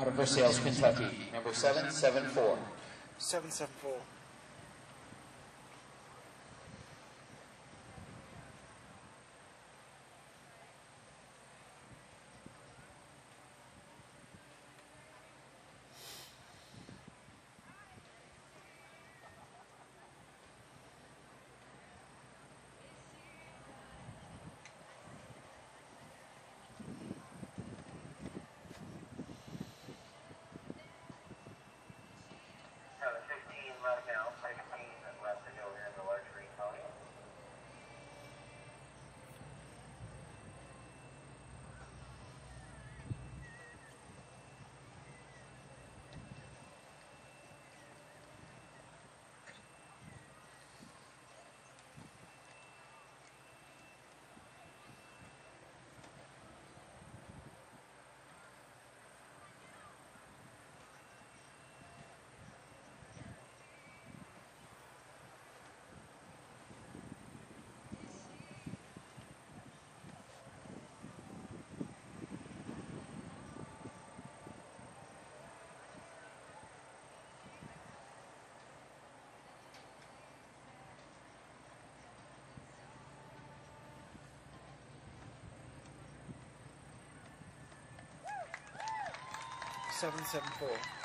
Out of Versailles, Kentucky, number 774. 774. Left now, 16 left to go here in the large green pony. Seven 774.